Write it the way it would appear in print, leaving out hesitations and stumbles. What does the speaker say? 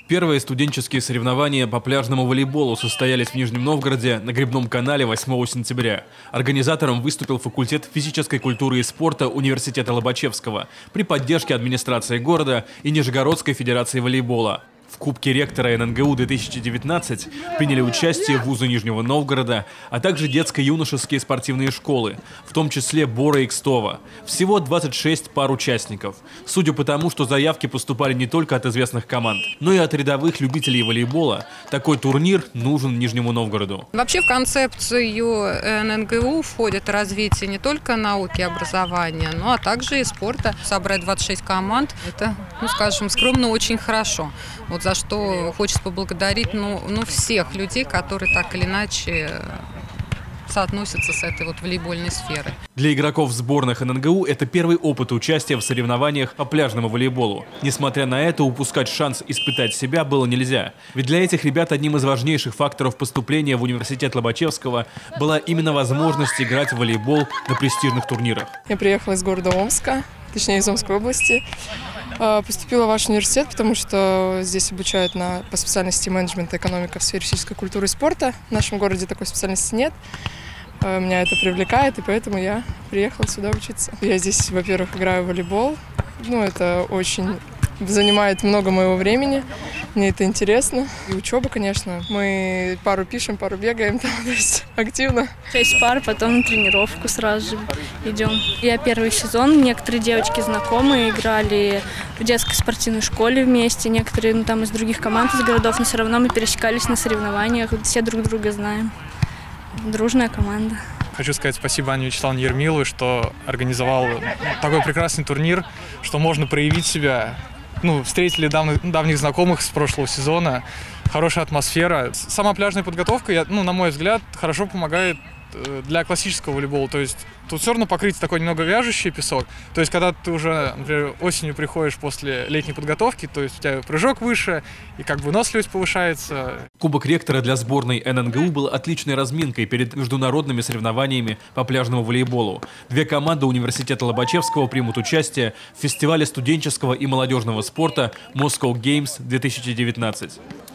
Первые студенческие соревнования по пляжному волейболу состоялись в Нижнем Новгороде на Грибном канале 8 сентября. Организатором выступил факультет физической культуры и спорта Университета Лобачевского при поддержке администрации города и Нижегородской федерации волейбола. В Кубке ректора ННГУ 2019 приняли участие вузы Нижнего Новгорода, а также детско-юношеские спортивные школы, в том числе Бора и Кстово. Всего 26 пар участников. Судя по тому, что заявки поступали не только от известных команд, но и от рядовых любителей волейбола, такой турнир нужен Нижнему Новгороду. Вообще в концепцию ННГУ входит развитие не только науки и образования, но а также и спорта. Собрать 26 команд – это, скажем, скромно, очень хорошо. Вот за что хочется поблагодарить всех людей, которые так или иначе соотносятся с этой волейбольной сферой. Для игроков сборных ННГУ это первый опыт участия в соревнованиях по пляжному волейболу. Несмотря на это, упускать шанс испытать себя было нельзя. Ведь для этих ребят одним из важнейших факторов поступления в университет Лобачевского была именно возможность играть в волейбол на престижных турнирах. Я приехала из города Омска, точнее из Омской области. Поступила в ваш университет, потому что здесь обучают по специальности менеджмент и экономика в сфере физической культуры и спорта. В нашем городе такой специальности нет. Меня это привлекает, и поэтому я приехала сюда учиться. Я здесь, во-первых, играю в волейбол. Это очень занимает много моего времени. Мне это интересно. И учеба, конечно. Мы пару пишем, пару бегаем, то есть активно. 6 пар, потом на тренировку сразу же идем. Я первый сезон, некоторые девочки знакомые, играли в детской спортивной школе вместе, некоторые из других команд, из городов, но все равно мы пересекались на соревнованиях, все друг друга знаем. Дружная команда. Хочу сказать спасибо Анне Вячеславовне Ермиловой, что организовал такой прекрасный турнир, что можно проявить себя. Встретили давних знакомых с прошлого сезона, хорошая атмосфера. Сама пляжная подготовка, на мой взгляд, хорошо помогает для классического волейбола. То есть тут все равно покрытие такой немного вяжущий песок. То есть когда ты уже, например, осенью приходишь после летней подготовки, то есть у тебя прыжок выше и выносливость повышается. Кубок ректора для сборной ННГУ был отличной разминкой перед международными соревнованиями по пляжному волейболу. Две команды университета Лобачевского примут участие в фестивале студенческого и молодежного спорта Moscow Games 2019.